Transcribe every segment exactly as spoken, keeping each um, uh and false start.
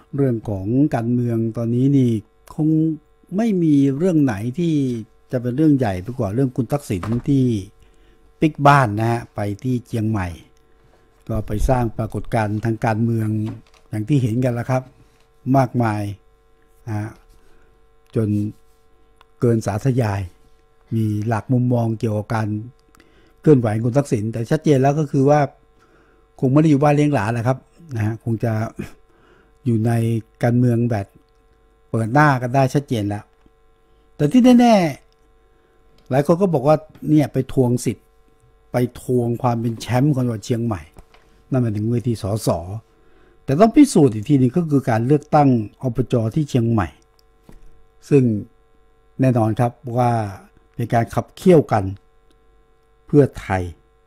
เรื่องของการเมืองตอนนี้นี่คงไม่มีเรื่องไหนที่จะเป็นเรื่องใหญ่ไปกว่าเรื่องคุณทักษิณที่ปิกบ้านนะฮะไปที่เชียงใหม่ก็ไปสร้างปรากฏการณ์ทางการเมืองอย่างที่เห็นกันแล้วครับมากมายนะจนเกินสาธยายมีหลักมุมมองเกี่ยวกับการเคลื่อนไหวคุณทักษิณแต่ชัดเจนแล้วก็คือว่าคงไม่ได้อยู่บ้านเลี้ยงหลานแหละครับนะฮะคงจะอยู่ในการเมืองแบบเปิดหน้ากันได้ชัดเจนแล้วแต่ที่แน่ๆหลายคนก็บอกว่าเนี่ยไปทวงสิทธิ์ไปทวงความเป็นแชมป์ของจังหวัดเชียงใหม่นั่นหมายถึงเวทีสสแต่ต้องพิสูจน์อีกทีนึงก็คือการเลือกตั้งอบจ.ที่เชียงใหม่ซึ่งแน่นอนครับว่าเป็นการขับเคี่ยวกันเพื่อไทย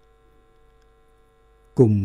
กลุ่ม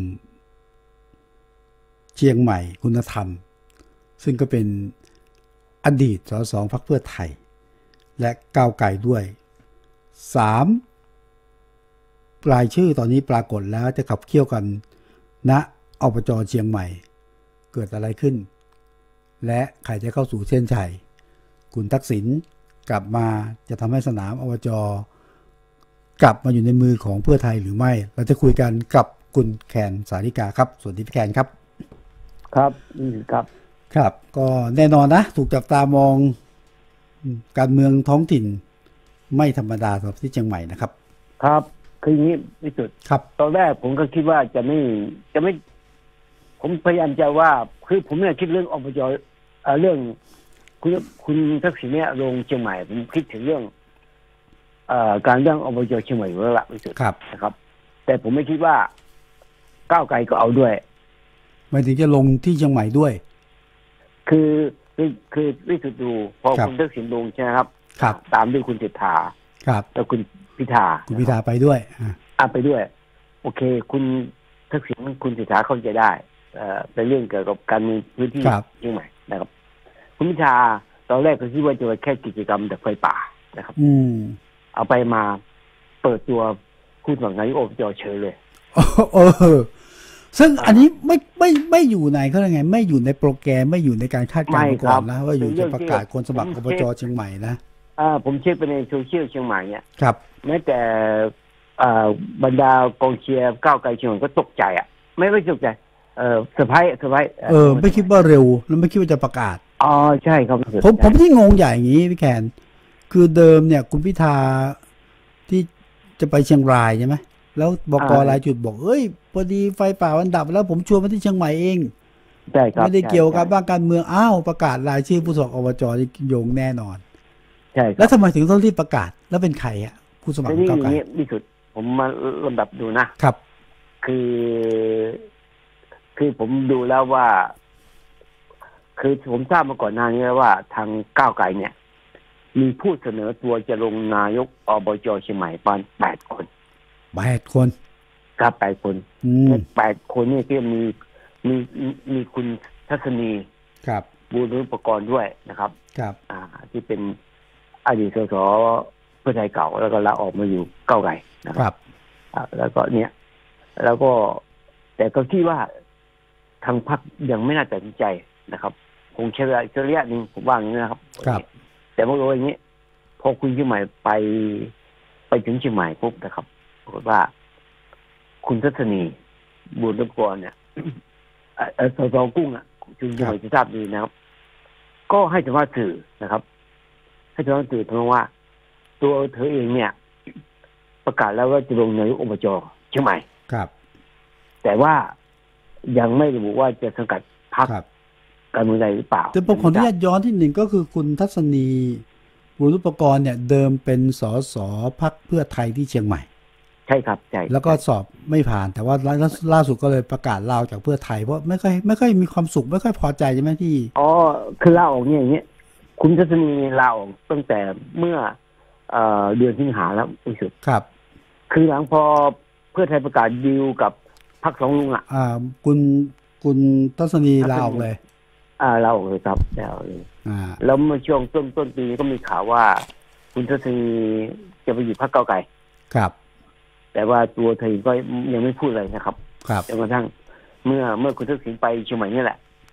เชียงใหม่คุณธรรมซึ่งก็เป็นอดีตสสพรรคเพื่อไทยและก้าวไกลด้วยสามรายชื่อตอนนี้ปรากฏแล้วจะขับเคี่ยวกันณอบจ.เชียงใหม่เกิดอะไรขึ้นและใครจะเข้าสู่เส้นชัยคุณทักษิณกลับมาจะทำให้สนามอบจ.กลับมาอยู่ในมือของเพื่อไทยหรือไม่เราจะคุยกันกับคุณแคนสาริกาครับสวัสดีพี่แคนครับครับนี่ครับครับก็แน่นอนนะถูกจับตามองการเมืองท้องถิ่นไม่ธรรมดาสำหรับที่เชียงใหม่นะครับครับคืออย่างนี้ที่สุดครับตอนแรกผมก็คิดว่าจะไม่จะไม่ผมพยายามจะว่าคือผมเนี่ยคิดเรื่องอบจ.เรื่องคุณคุณทักษิณเนี่ยลงเชียงใหม่ผมคิดถึงเรื่องเอ่อการเรื่องอบจ.เชียงใหม่อยู่แล้วล่ะที่สุดนะครับแต่ผมไม่คิดว่าก้าวไกลก็เอาด้วยหมายถึงจะลงที่เชียงใหม่ด้วยคือคือคือวิสุทธ์ดูพอคุณทักษิณลงใช่ไหมครับครับตามด้วยคุณเศรษฐาครับแล้วคุณพิธาคุณพิธาไปด้วยอ่าไปด้วยโอเคคุณทักษิณคุณเศรษฐาเข้าใจได้เอ่อเป็นเรื่องเกี่ยวกับการเมืองพื้นที่เชียงใหม่นะครับคุณพิธาตอนแรกก็คิดว่าจะแค่กิจกรรมดับไฟป่านะครับอืมเอาไปมาเปิดตัวผู้สมัครนายกอบจ.เฉยเลยเออซึ่งอันนี้ไม่ไม่ไม่อยู่ในเขาเรียกไงไม่อยู่ในโปรแกรมไม่อยู่ในการคาดการณ์ก่อนนะว่าอยู่จะประกาศคนสมัครอบจ.เชียงใหม่นะอ่าผมเช็คไปในโซเชียลเชียงใหม่เนี่ยครับแม้แต่อ่าบรรดากองเชียร์ก้าวไกลเชียงใหม่ก็ตกใจอ่ะไม่ไม่ตกใจเออเซอร์ไพรส์เซอร์ไพรส์เออไม่คิดว่าเร็วแล้วไม่คิดว่าจะประกาศอ๋อใช่ครับผมผมที่งงใหญ่อย่างนี้พี่แคนคือเดิมเนี่ยคุณพิธาที่จะไปเชียงรายใช่ไหมแล้วบก.รายจุดบอกเอ้ยพอดีไฟป่ามันดับแล้วผมชวนมาที่เชียงใหม่เองใช่ครับไม่ได้เกี่ยวกับบ้านการเมืองอ้าวประกาศรายชื่อผู้สมัครอบจ.นี่โยงแน่นอนใช่แล้วทำไมถึงต้องรีบประกาศแล้วเป็นใครอ่ะผู้สมัครก้าวไกลที่สุดผมมาลำดับดูนะครับคือคือผมดูแล้วว่าคือผมทราบมาก่อนหน้านี้แล้วว่าทางก้าวไกลเนี่ยมีผู้เสนอตัวจะลงนายกอบจ.เชียงใหม่ประมาณแปดคนแปดคนครับแปดคนแปดคนนี่ที่มีมีมีคุณทัศนีครับบูรณุปกรณ์ด้วยนะครับครับอ่าที่เป็นอดีตสสเพื่อไทยเก่าแล้วก็ลาออกมาอยู่ก้าวไกลนะครับอ่าแล้วก็เนี่ยแล้วก็แต่ก็คิดว่าทางพรรคยังไม่น่าตัดสินใจนะครับคงใช้เวลาระยะนึงผมว่าอย่างนี้นะครับแต่เมื่อวันนี้พอคุณเชียงใหม่ไปไปถึงเชียงใหม่ปุ๊บนะครับปรากฏว่าคุณทัศนีบุญรบกวนเนี่ยสสกุ้งอ่ะคุณเชียงใหม่จะทราบดีนะครับก็ให้สัมภาษณ์สื่อนะครับให้สัมภาษณ์สื่อเพราะว่าตัวเธอเองเนี่ยประกาศแล้วว่าจะลงนายกอบจ.เชียงใหม่ครับแต่ว่ายังไม่ระบุว่าจะสังกัดพรรคการเมืองใดหรือเปล่าแต่ผมขออนุญาตย้อนที่หนึ่งก็คือคุณทัศนีบุญรปกรณ์เนี่ยเดิมเป็นสสพรรคเพื่อไทยที่เชียงใหม่ใช่ครับใช่แล้วก็สอบไม่ผ่านแต่ว่าล่าสุดก็เลยประกาศลาออกจากเพื่อไทยเพราะไม่ค่อยไม่ค่อยมีความสุขไม่ค่อยพอใจใช่ไหมที่อ๋อคือลาออกเนี่ยอย่างเงี้ยคุณทัศนีลาออกตั้งแต่เมื่อเอ่อเดือนสิงหาแล้วที่สุดครับคือหลังพอเพื่อไทยประกาศดีลกับพรรคสองลุงอ่ะอ่าคุณคุณทัศนีลาออกเลยอ่าลาออกเลยครับแล้วอ่าแล้วเมื่อช่วงต้นต้นปีก็มีข่าวว่าคุณทัศนีจะไปอยู่พรรคก้าวไกลครับแต่ว่าตัวเธอก็ยังไม่พูดเลยนะครับครับจนกระทั่งเมื่อเมื่อคุณทักษิณไปเชียงใหม่นี่แหละ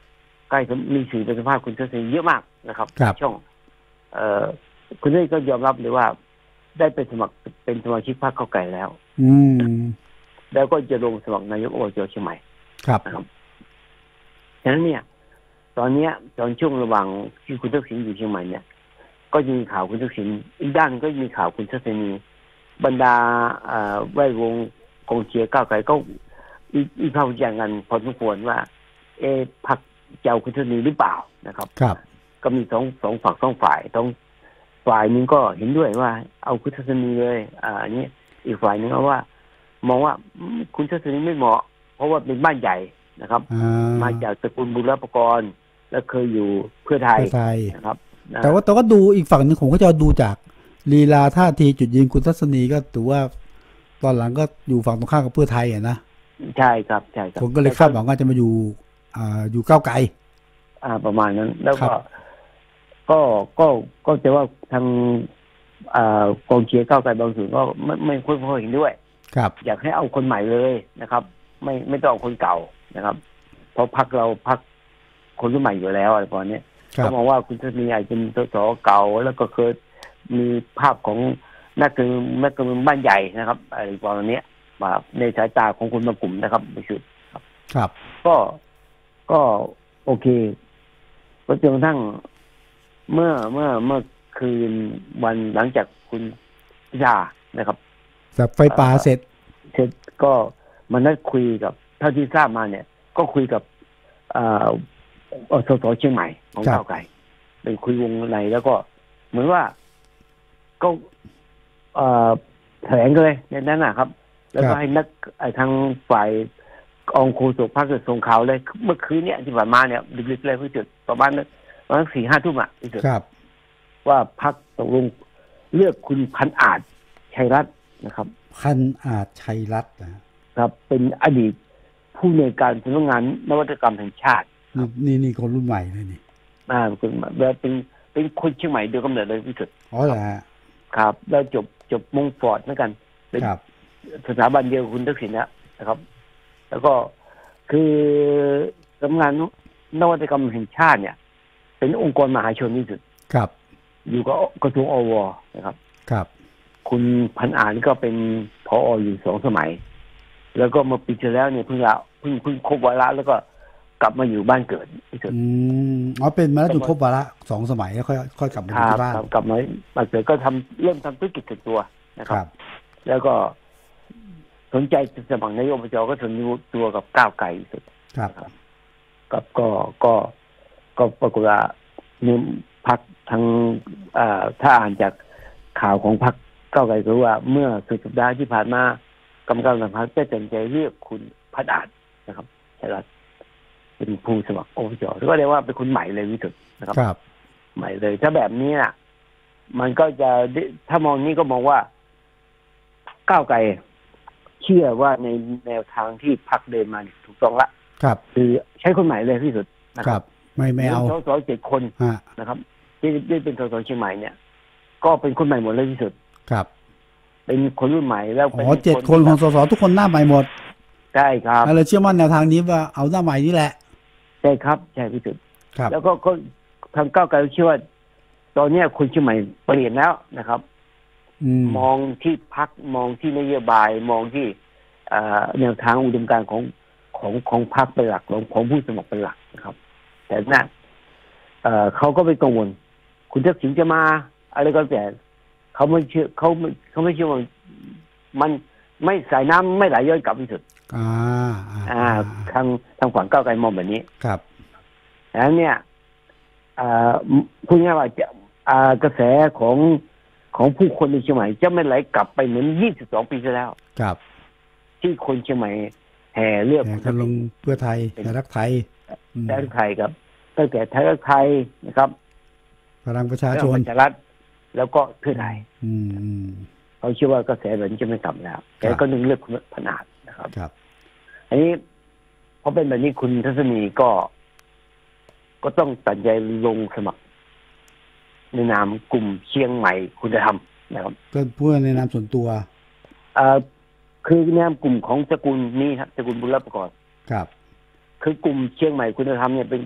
ใกล้มีสื่อเป็นสภาพคุณทัศนีเยอะมากนะครับครับช่องเอ่อคุณทัศนีก็ยอมรับเลยว่าได้ไปสมัครเป็นสมาชิกพรรคก้าวไกลแล้วอืมแล้วก็จะลงสมัครนายกอบจเชียงใหม่ครับนะครับฉะนั้นเนี่ยตอนนี้ตอนช่วงระหว่างที่คุณทักษิณอยู่เชียงใหม่เนี่ยก็มีข่าวคุณทักษิณอีกด้านก็มีข่าวคุณทัศนีบรรดาแวดวงกองเชียร์ก้าวไกลก็อีกเข้าใจกันพอสมควรว่าเอพรรคเจ้าคุณทัศนีหรือเปล่านะครับครับก็มีสองสองฝั่งสองฝ่ายต้องฝ่ายนึงก็เห็นด้วยว่าเอาคุณทัศนีเลยอ่าอันนี้อีกฝ่ายนึงเอาว่ามองว่าคุณทัศนีไม่เหมาะเพราะว่าเป็นบ้านใหญ่นะครับมาจากตระกูลบุรพกรและเคยอยู่เพื่อไทยนะครับแต่ว่าแต่ก็ดูอีกฝั่งนึงผมก็จะดูจากลีลาท่าทีจุดยืนคุณทัศนีก็ถือว่าตอนหลังก็อยู่ฝั่งตรงข้ามกับเพื่อไทยอ่ะนะใช่ครับใช่ครับผมก็เลยคาดหวังว่าจะมาอยู่อ่าอยู่ก้าวไกลอ่าประมาณนั้นแล้วก็ก็ก็ก็จะว่าทางอ่ากองเชียร์ก้าวไกลบางส่วนก็ไม่ไม่ค่อยเห็นด้วยครับอยากให้เอาคนใหม่เลยนะครับไม่ไม่ต้องเอาคนเก่านะครับเพราะพรรคเราพรรคคนรุ่นใหม่อยู่แล้วอะไรประมาณนี้เขามองว่าคุณทัศนีอาจจะเป็นสสเก่าแล้วก็เคยมีภาพของนักการเมืองนักการเมืองบ้านใหญ่นะครับอะไรประมาณนี้มาในสายตาของคนบางกลุ่มนะครับไม่ใช่ครับครับก็ก็โอเคก็จนกระทั่งเมื่อเมื่อเมื่อคืนวันหลังจากคุณพิธานะครับจากไฟป่าเสร็จเสร็จก็มานัดคุยกับเท่าที่ทราบมาเนี่ยก็คุยกับอ่าสสเชียงใหม่ของก้าวไกลเป็นคุยวงในแล้วก็เหมือนว่าก็แถลงเลยในนั้นนะครับแล้วก็ให้นักทางฝ่ายองค์โฆษกพรรคส่งข่าวเลยเมื่อคืนเนี่ยที่ผ่านมาเนี่ยดึกๆเลยพี่จุดประมาณนั้นประมาณสี่ห้าทุ่มอ่ะพี่จุดว่าพรรคตกลงเลือกคุณพันอาจชัยรัตน์นะครับพันอาจชัยรัตน์นะครับเป็นอดีตผู้ในการสำนักงานนวัตกรรมแห่งชาตินี่นี่คนรุ่นใหม่เลยนี่อ่าเป็นเป็นเป็นคนเชียงใหม่โดยกำเนิดเลยพี่จุดอ๋อเหรอครับแล้วจบจบมงฟอร์ดเหมือนกันเป็นสถาบันเดียวกับคุณทักษิณนะครับแล้วก็คือสำนักงานนวัตกรรมแห่งชาติเนี่ยเป็นองค์กรมหาชนที่สุดครับอยู่กับกระทรวงอวนะครับครับคุณพันอ่านก็เป็นผอ.อยู่สองสมัยแล้วก็มาปีที่แล้วเนี่ยเพิ่งละเพิ่งเพิ่งครบวาระแล้วก็กลับมาอยู่บ้านเกิดที่สุดอืมอ๋อเป็นมาแล้วจนครบวาระสองสมัยแล้วค่อยค่อยกลับมาที่บ้านกลับมาบ้านเกิดก็ทำเริ่มทำธุรกิจส่วนตัวนะครับแล้วก็สนใจสมัครนายกอบจก็สนใจตัวกับก้าวไกลสุดครับกับก็ก็ก็ปรากฏว่าเนี่ยพรรคทางอ่าถ้าอ่านจากข่าวของพรรคก้าวไกลก็ว่าเมื่อสุดสัปดาห์ที่ผ่านมากรรมการบริหารพรรคได้ตัดสินใจเลือกคุณพัฒอาจนะครับชัยรัตน์เป็นผู้สมัครอบจก็เรียกว่าเป็นคนใหม่เลยวิสุทธ์นะครับใหม่เลยถ้าแบบนี้น่ะมันก็จะถ้ามองนี้ก็มองว่าก้าวไกลเชื่อว่าในแนวทางที่พรรคเดินมาถูกต้องละครับคือใช้คนใหม่เลยที่สุดนะครับไม่ไม่เอาสสเจ็ดคนนะครับที่ได้เป็นสสเชียงใหม่เนี่ยก็เป็นคนใหม่หมดเลยที่สุดครับเป็นคนรุ่นใหม่แล้วอ๋อเจ็ดคนของสสทุกคนหน้าใหม่หมดใช่ครับเราเชื่อมั่นแนวทางนี้ว่าเอาหน้าใหม่นี่แหละใช่ครับใช่ที่สุดครับแล้วก็ก็ทางก้าวไกลเชื่อว่าตอนนี้คนเชียงใหม่เปลี่ยนแล้วนะครับมองที่พรรคมองที่นโยบายมองที่แนวทางอุดมการณ์ของของของพรรคเป็นหลักของของผู้สมัครเป็นหลักนะครับแต่นั่นเขาก็ไม่กังวลคุณทักษิณจะมาอะไรก็แต่เขาไม่เชื่อเขาไม่เขาไม่เชื่อว่ามันไม่สายน้ำไม่ไหลย้อนกลับที่สุดอ่าอ่าทางทางฝั่งก้าวไกลมองแบบนี้ครับแล้วเนี่ยอ่าพูดง่ายว่าจะอ่ากระแสของของผู้คนในเชียงใหม่จะไม่ไหลกลับไปเหมือนยี่สิบสองปีที่แล้วครับที่คนเชียงใหม่แห่เลือกกันลงเพื่อไทยไทยรักไทยไทยรักไทยครับตั้งแต่ไทยรักไทยนะครับพลังประชาชนประชารัฐแล้วก็เพื่อไทยอืมเขาเชื่อว่ากระแสแบบนี้จะไม่กลับแล้วแต่ก็นึงเลือกขนาดนะครับครับอันนี้พอเป็นแบบนี้คุณทัศนีก็ก็ต้องตัดใจลงสมัครในนามกลุ่มเชียงใหม่คุณธรรมนะครับก็เพื่อในนามส่วนตัวอ่าคือในนามกลุ่มของตระกูลนี้ครับตระกูลบุรพกรครับคือกลุ่มเชียงใหม่คุณธรรมเนี่ยเป็น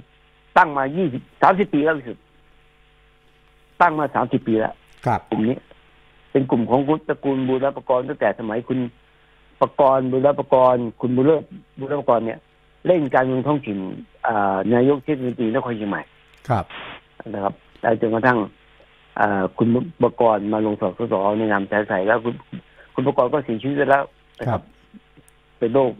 ตั้งมายี่สิบสามสิบปีแล้วสุดตั้งมาสามสิบปีแล้วครับกลุ่มนี้เป็นกลุ่มของคุณตระกูลบูรพกรตั้งแต่สมัยคุณประกรณ์บูรพกรคุณบุญเลิศบูรพกรเนี่ยเล่นการเมืองท้องถิ่นนายกเทศมนตรีนครเชียงใหม่ครับนะครับแล้วจนกระทั่งคุณประกรณ์มาลงสอบสสในนามสายใสแล้วคุณคุณประกรณ์ก็เสียชีวิตไปแล้วนะครับเป็นโรค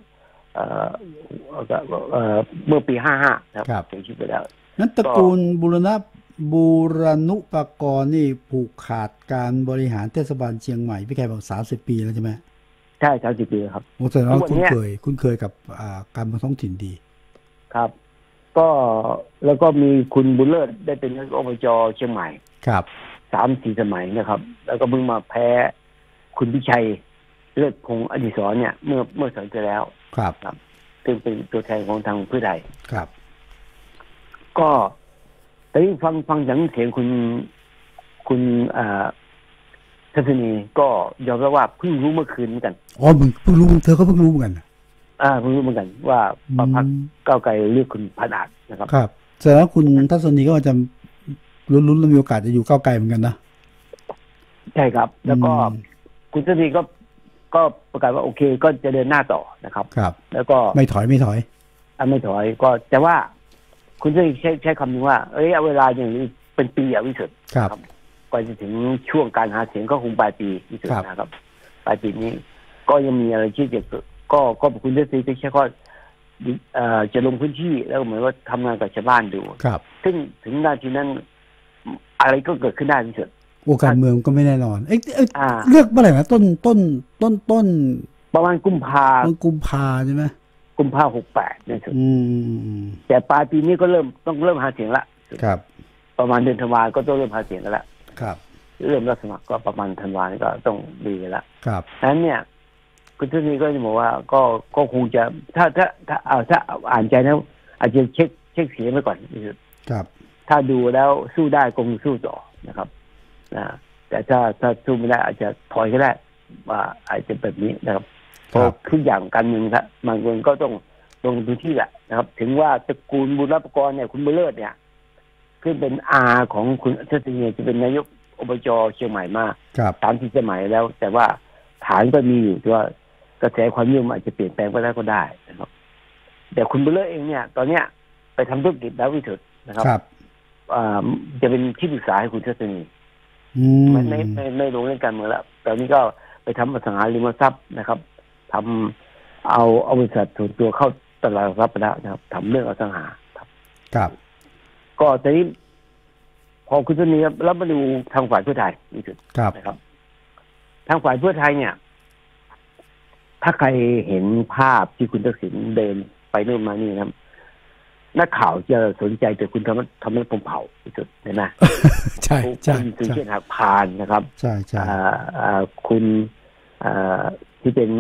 เมื่อปีห้าห้าครับเสียชีวิตไปแล้วนั้นตระกูลบูรณะบูรณุปกรณ์นี่ผูกขาดการบริหารเทศบาลเชียงใหม่พี่แกบอกสามสิบปีแล้วใช่ไหมใช่สามสิบปีครับโอ้แสดงว่าคุ้นเคยคุ้นเคยกับการเมืองท้องถิ่นดีครับก็แล้วก็มีคุณบุญเลิศได้เป็นนายกอบจเชียงใหม่ครับสามสี่สมัยนะครับแล้วก็เพิ่งมาแพ้คุณพิชัยเลิศพงษ์อดิศรเนี่ยเมื่อเมื่อสัปดาห์ที่แล้วครับครับซึ่งเป็นตัวแทนของทางเพื่อไทยครับก็แต่ที่ฟังฟังจากเสียงคุณคุณทัศนีก็ยอมรับว่าเพิ่งรู้เมื่อคืนเหมือนกันอ๋อมึงเพิ่งรู้เธอก็เพิ่งรู้เหมือนกันอ่าเพิ่งรู้เหมือนกันว่าพรรคก้าวไกลเลือกคุณพนาถนะครับครับแสดงว่าคุณทัศนีก็จะลุ้นๆแล้วมีโอกาสจะอยู่ก้าวไกลเหมือนกันนะใช่ครับแล้วก็คุณทัศนีก็ก็ประกาศว่าโอเคก็จะเดินหน้าต่อนะครับครับแล้วก็ไม่ถอยไม่ถอยอ่าไม่ถอยก็แต่ว่าคุณทัศนีใช้ใช้คำนึงว่าเอ้ยเอาเวลาอย่างนี้เป็นปีอ่ะวิสุทธิ์ครับก่อนจะถึงช่วงการหาเสียงก็คงปลายปีวิสุทธิ์นะครับปลายปีนี้ก็ยังมีอะไรที่จะก็ก็คุณทัศนีจะใช้ข้อจะลงพื้นที่แล้วเหมือนว่าทำงานกับชาวบ้านดูครับซึ่งถึงนาทีนั้นอะไรก็เกิดขึ้นได้ที่สุดโอ้การเมืองก็ไม่แน่นอนเอ๊ะเลือกเมื่อไหร่นะต้นต้นต้นต้นประมาณกุมภากุมภาใช่ไหมกุมภาหกแปดนี่สุดแต่ปลายปีนี้ก็เริ่มต้องเริ่มหาเสียงละครับประมาณเดือนธันวาก็ต้องเริ่มหาเสียงกันละครับเริ่มรับสมัครก็ประมาณธันวาก็ต้องดีกันละครับนั้นเนี่ยคุณทุนีก็จะบอกว่าก็ก็คงจะถ้าถ้าถ้าเอาถ้าอ่านใจแล้วอาจจะเช็คเช็คเสียงไว้ก่อนครับถ้าดูแล้วสู้ได้คงสู้ต่อนะครับนะแต่ถ้าถ้าสู้ไม่ได้อาจจะถอยก็ได้ว่าอาจจะแบบนี้นะครับเพราะทุกอย่างการเมืองครับบางคนก็ต้องลงพื้นที่แหละนะครับถึงว่าตระกูลบุรพกรเนี่ยคุณบุญเลิศเนี่ยขึ้นเป็นอาของคุณทัศนีจะเป็นนายกอบจเชียงใหม่มาสามสี่สมัยแล้วแต่ว่าฐานก็มีอยู่ว่ากระแสความนิยมอาจจะเปลี่ยนแปลงไปได้ก็ได้นะครับแต่คุณบุญเลิศเองเนี่ยตอนเนี้ยไปทำธุรกิจแล้ววิสุทธ์นะครับจะเป็นที่ปรึกษาให้คุณทัศนีไม่ไม่ไม่ไม่ลงเล่นการเมืองแล้วตอนนี้ก็ไปทำอสังหาริมทรัพย์นะครับทำเอาเอาบริษัทส่วนตัวเข้าตลาดหลักทรัพย์แล้วนะครับทำเรื่องอสังหาครับครับก็ตอนนี้พอคุณทัศนีแล้วมาดูทางฝ่ายเพื่อไทยวิสุทธ์นะครับทางฝ่ายเพื่อไทยเนี่ยถ้าใครเห็นภาพที่คุณทักษิณเดินไปนู่นมานี่นะนักข่าวจะสนใจแต่คุณทำทำให้ผมเผาที่สุดเห็นไหมใช่ใช่คุณเช่นหักพานนะครับใช่ใช่คุณที่เป็น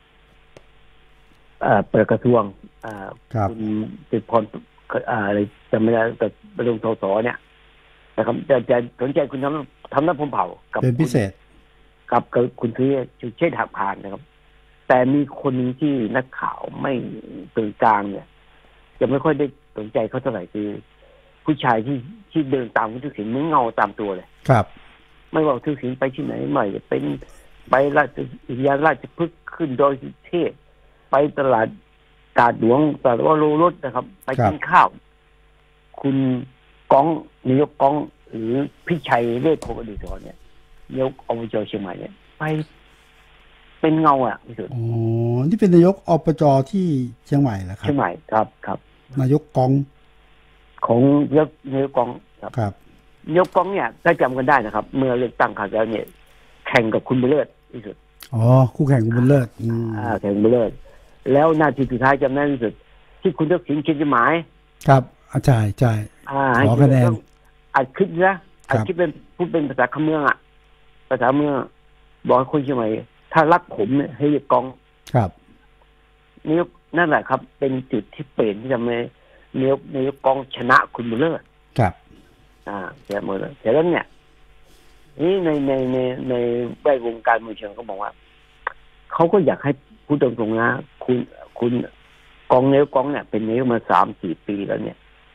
เปิดกระทรวงคุณเป็นพรอะไรจำไม่ได้แต่ประดงสสเนี่ยนะครับจะจะสนใจคุณทำทำน้ำผมเผากับเป็นพิเศษกับคุณที่เช่นหักพานนะครับแต่มีคนที่นักข่าวไม่ตื่นกลางเนี่ยจะไม่ค่อยได้สนใจเขาเท่าไหร่คือผู้ชายที่ที่เดินตามคุณทักษิณเหมือนเงาตามตัวเลยครับไม่ว่าทักษิณไปที่ไหนไม่เป็นไปราชอิทยาราชพฤกษ์ขึ้นดอยสุเทพไปตลาดกาดหลวงตลาดวโรรสนะครับไปกินข้าวคุณก้องนายกก้องหรือพิชัยเวชโพธิ์อดีศรเนี่ยนายกอบจเชียงใหม่เนี่ยไปเป็นเงาอ่ะที่สุดอ๋อนี่เป็นนายกอบจที่เชียงใหม่เหรอครับเชียงใหม่ครับครับนายกกองของนายกนายกกองครับครับนายกกองเนี่ยถ้าจำกันได้นะครับเมื่อเลือกตั้งคราวแล้วเนี่ยแข่งกับคุณบุญเลิศที่สุดอ๋อคู่แข่งคุณบุญเลิศอ่าแข่งบุญเลิศแล้วนาทีสุดท้ายจำได้ที่สุดที่คุณทักษิณเขียนจดหมายครับอาจารย์ใช่ขอคะแนนอัดคลิปนะอัดคลิปเป็นพูดเป็นภาษาคำเมืองอ่ะภาษาเมืองบอกคนเชียงใหม่ถ้ารักผมเนี่ยให้เรียกกองครับนี่นั่นแหละครับเป็นจุดที่เปลี่ยนที่ทำให้นายกนายกกองชนะคุณบุญเลิศครับอ่าเสียหมดเลยแต่แล้วเนี่ยนี่ในในในในแวดวงการเมืองเชิงก็บอกว่าเขาก็อยากให้พูดตรงๆนะคุณคุณกองนายกกองเนี่ยเป็นนายกมาสามสี่ปีแล้วเนี่ย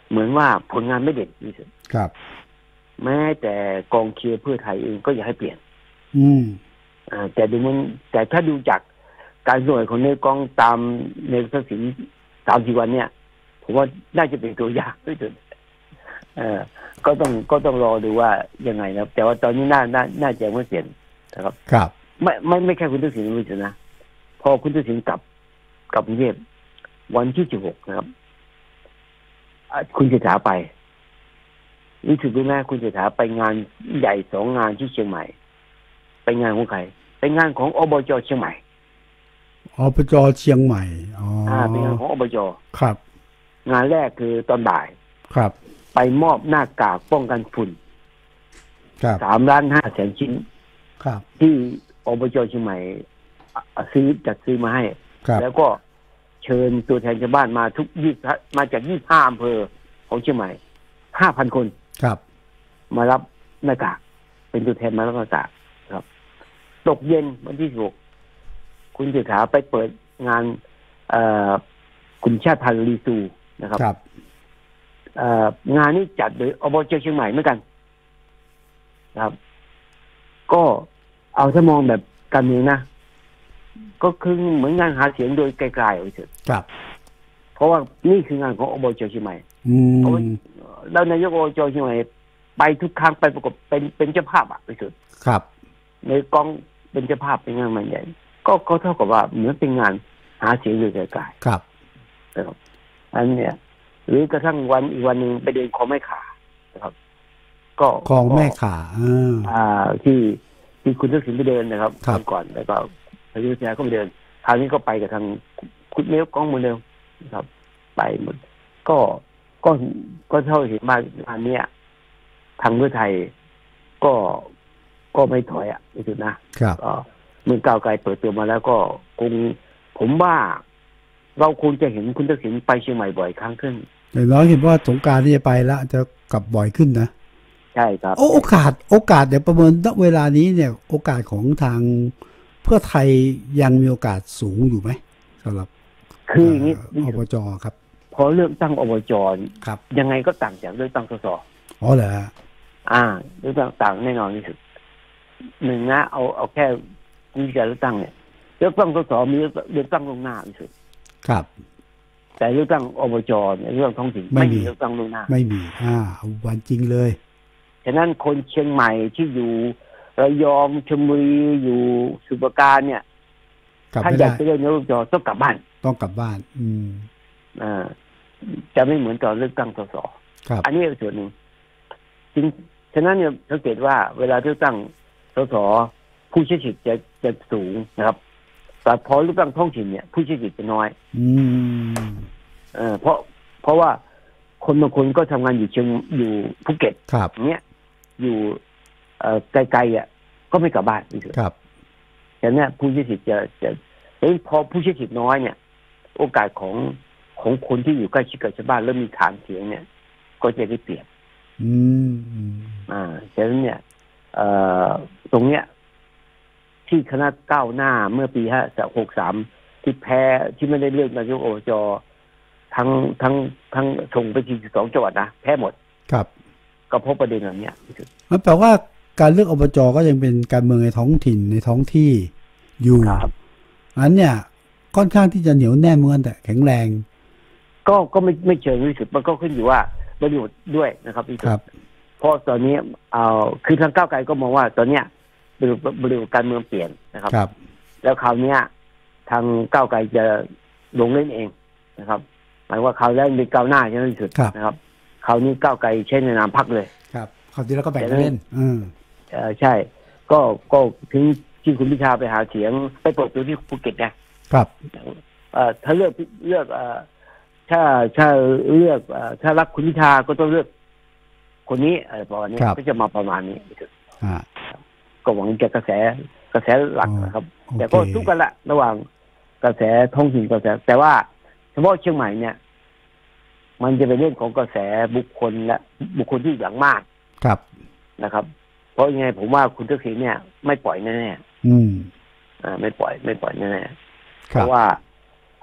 เหมือนว่าผลงานไม่เด่นที่สุดครับแม้แต่กองเชียร์เพื่อไทยเองก็อยากให้เปลี่ยนอืมอ่าแต่ดูมันแต่ถ้าดูจากการหน่วยของในกองตามในทักษิณสามสี่วันเนี่ยผมว่าน่าจะเป็นตัวอย่างด้วยสุดเออก็ต้องก็ต้องรอดูว่ายังไงนะแต่ว่าตอนนี้น่าน่าน่าจะไม่เปลี่ยนนะครับครับไม่ไม่ไม่แค่คุณทักษิณไม่เปลี่ยนนะพอคุณทักษิณกลับกลับกรุงเทพวันที่สิบหกนะครับคุณเศรษฐาไปรู้สึกไหมคุณเศรษฐาไปงานใหญ่สองงานที่เชียงใหม่ไปงานของใครไปงานของอบจเชียงใหม่อบจเชียงใหม่อ๋ออ่าเป็นงานของอบจครับงานแรกคือตอนบ่ายครับไปมอบหน้ากากป้องกันฝุ่นครับสามล้านห้าแสนชิ้นครับที่อบจเชียงใหม่ซื้อจัดซื้อมาให้แล้วก็เชิญตัวแทนชาวบ้านมาทุกยี่มาจากยี่ห้าอำเภอของเชียงใหม่ห้าพันคนครับมารับหน้ากากเป็นตัวแทนมารับหน้ากากครับตกเย็นวันที่สิบหกคุณเศรษฐาไปเปิดงานคุณชาติพันธุ์ลีซูนะครับงานนี้จัดโดยอบจเชียงใหม่เหมือนกันครับก็เอาถ้ามองแบบการเมืองนะก็คือเหมือนงานหาเสียงโดยไกลๆเอาเถอะครับเพราะว่านี่คืองานของอบจเชียงใหม่แล้วนายกอบจเชียงใหม่ไปทุกครั้งไปประกบเป็นเป็นเจ้าภาพอ่ะไปสุดครับในกองเป็นเจ้าภาพเป็นงานมันใหญ่ก็ก็เท่ากับว่าเหมือนเป็นงานหาเสียงโดยไกลๆครับนะครับอันเนี้ยหรือกระทั่งวันอีกวันนึงไปเดินคลองแม่ขานะครับก็คลองแม่ขาอ่าที่ที่คุณทักษิณไปเดินนะครับก่อนแล้วก็พระยุทธยาก็ไปเดินคราวนี้ก็ไปกับทางคุณเมลกองเหมือนเดิมนะครับไปหมดก็ก็ก็เท่าเห็นมาอันเนี้ยทางเพื่อไทยก็ก็ไม่ถอยอ่ะที่สุดนะครับเมื่อก้าวไกลเปิดตัวมาแล้วก็คงผมว่าเราคงจะเห็นคุณทักษิณไปเชียงใหม่บ่อยครั้งขึ้นอย่างน้อยเห็นว่าสงกรานต์ที่จะไปแล้วจะกลับบ่อยขึ้นนะใช่ครับโอกาสโอกาสเดี๋ยวประเมินณเวลานี้เนี่ยโอกาสของทางเพื่อไทยยังมีโอกาสสูงอยู่ไหมสำหรับคืออย่างนี้อบจครับพอเลือกตั้งอบจครับยังไงก็ต่างจากเลือกตั้งสสอ๋อเหรออ่าเลือกตั้งต่างแน่นอนที่สุดหนึ่งนะเอาเอาแค่วิธีการเลือกตั้งเนี่ยเลือกตั้งสสมีเลือกตั้งล่วงหน้าที่สุดครับแต่เลือกตั้งอบจเนี่ยเรื่องท้องถิ่นไม่มีเลือกตั้งล่วงหน้าไม่มีอ่าวันจริงเลยฉะนั้นคนเชียงใหม่ที่อยู่ระยองชลบุรีอยู่สมุทรปราการเนี่ยถ้าอยากจะเลือกนายกอบจต้องกลับบ้านต้องกลับบ้านอืมอ่าจะไม่เหมือนตอนเลือกตั้งสสอันนี้เป็นส่วนหนึ่งจริงฉะนั้นเนี่ยสังเกตว่าเวลาเลือกตั้งสสผู้ใช้สิทธิ์จะจะสูงนะครับแต่พอเลือกตั้งท้องถิ่นเนี่ยผู้ใช้สิทธิ์จะน้อยอืมเออเพราะเพราะว่าคนบางคนก็ทำงานอยู่เชียงอยู่ภูเก็ตเนี้ยอยู่เอ่อไกลๆอ่ะก็ไม่กลับบ้านครับฉะนั้นผู้ใช้สิทธิ์จะจะเอ้ยพอผู้ใช้สิทธิ์น้อยเนี่ยโอกาสของของคนที่อยู่ใกล้ชิดกับชาวบ้านแล้วมีฐานเสียงเนี่ยก็จะได้เปรียบอืมอ่าฉะนั้นเนี่ยเอ่อตรงเนี้ยที่คณะก้าวหน้าเมื่อปีห้าหกสามที่แพ้ที่ไม่ได้เลือกนายกอบจทั้งทั้งทั้งส่งไปที่สองจังหวัดนะแพ้หมดครับก็พบประเด็นเหล่านี้มันแปลว่าการเลือกอบจก็ยังเป็นการเมืองในท้องถิ่นในท้องที่อยู่อันเนี่ยค่อนข้างที่จะเหนียวแน่นเหมือนแต่แข็งแรงก็ก็ไม่ไม่เชิงที่สุดมันก็ขึ้นอยู่ว่าประโยชน์ด้วยนะครับที่สุดเพราะตอนนี้เอาคือทางก้าวไกลก็มองว่าตอนเนี้ยบริบริบทการเมืองเปลี่ยนนะครับแล้วคราวนี้ทางก้าวไกลจะลงเล่นเองนะครับหมายว่าคราวแรกมีก้าวหน้าใช่ไหมที่สุดนะครับคราวนี้ก้าวไกลใช้ในนามพรรคเลยครับคราวนี้เราก็แบ่งเล่นอืมเออใช่ก็ก็ถึงที่คุณพิชาไปหาเสียงไปเปิดตัวที่ภูเก็ตนะครับเอ่อถ้าเลือกเลือกเอ่อถ้าถ้าเลือกเอ่อถ้ารักคุณพิชาก็ต้องเลือกคนนี้อะไรประมาณนี้ก็จะมาประมาณนี้อ่าก็หวังจะกระแสกระแสหลักนะครับแต่ก็ทุกกันละระหว่างกระแสท้องถิ่นกระแสแต่ว่าเฉพาะเชียงใหม่เนี่ยมันจะเป็นเรื่องของกระแสบุคคลและบุคคลที่อย่างมากครับนะครับเพราะยังไงผมว่าคุณทักษิณเนี่ยไม่ปล่อยแน่ๆอืมอ่าไม่ปล่อยไม่ปล่อยแน่ๆเพราะว่า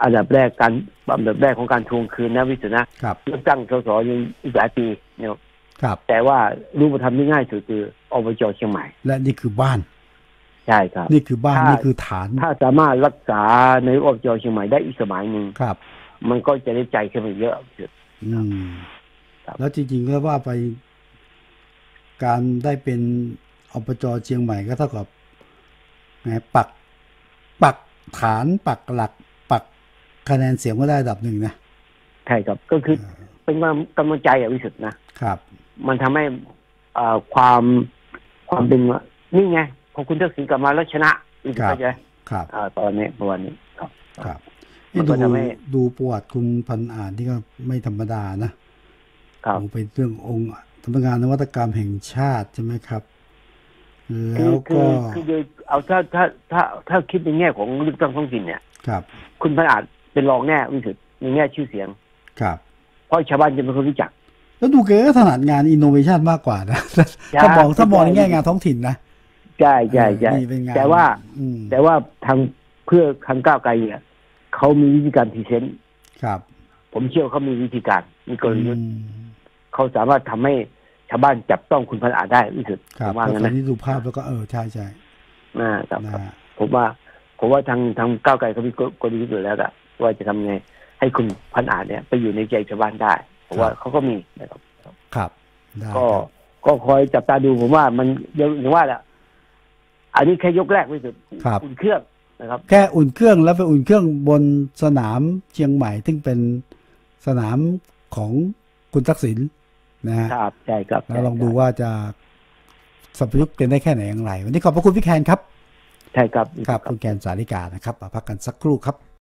อันดับแรกการอันดับแรกของการทวงคืนนะวิสุทธ์นะครับเลือกตั้งสสยังอีกหลายปีเนี่ยครับแต่ว่ารูปธรรมที่ง่ายสุดคืออบจเชียงใหม่และนี่คือบ้านใช่ครับนี่คือบ้านนี่คือฐานถ้าสามารถรักษาในอบจเชียงใหม่ได้อีกสมัยหนึ่งครับมันก็จะได้ใจขึ้นมาเยอะสุดอืมแล้วจริงๆก็ว่าไปการได้เป็นอบจเชียงใหม่ก็เท่ากับไงปักปักฐานปักหลักปักคะแนนเสียงก็ได้ระดับหนึ่งนะใช่ครับก็คือเป็นกำลังใจอย่างวิสุทธ์นะครับมันทำให้ความความเป็นนี่ไงพอคุณทักษิณกลับมาแล้วชนะวิสุทธ์เข้าใจครับตอนนี้ประมาณนี้ครับครับดูดูประวัติคุณพันอ่านที่ก็ไม่ธรรมดานะเป็นเรื่ององค์สำนักงานนวัตกรรมแห่งชาติใช่ไหมครับแล้วก็คือโดยเอาถ้าถ้าถ้าถ้าคิดในแง่ของเรื่องตั้งท้องถิ่นเนี่ยครับคุณพันอาจเป็นรองแน่วิสุทธ์ในแง่ชื่อเสียงครับเพราะชาวบ้านจะเป็นคนรู้จักแล้วดูแกก็ถนัดงานอินโนเวชันมากกว่านะถ้ามองถ้ามองในแง่งานท้องถิ่นนะใช่ใช่ใช่แต่ว่าแต่ว่าทางเพื่อทางก้าวไกลเนี่ยเขามีวิธีการพรีเซนต์ครับผมเชื่อเขามีวิธีการมีกลยุทธ์เขาสามารถทำให้ชาวบ้านจับต้องคุณพันอาจได้ที่สุดผมว่างั้นนะนี่ดูภาพแล้วก็เออใช่ใช่นะครับผมว่าผมว่าทางทางก้าวไกลเขามีกลยุทธ์อยู่แล้วอะว่าจะทำไงให้คุณพันอาจเนี่ยไปอยู่ในใจชาวบ้านได้เพราะว่าเขาก็มีนะครับครับก็ก็คอยจับตาดูผมว่ามันอย่างว่าแหละอันนี้แค่ยกแรกไม่สุดอุ่นเครื่องนะครับแค่อุ่นเครื่องแล้วไปอุ่นเครื่องบนสนามเชียงใหม่ซึ่งเป็นสนามของคุณทักษิณนะฮะครับใช่ครับแล้วลองดูว่าจะสัมยุกต์กันได้แค่ไหนอย่างไรวันนี้ขอบพระคุณพี่แคนครับใช่ครับครับคุณแคนสาริกานะครับมาพักกันสักครู่ครับ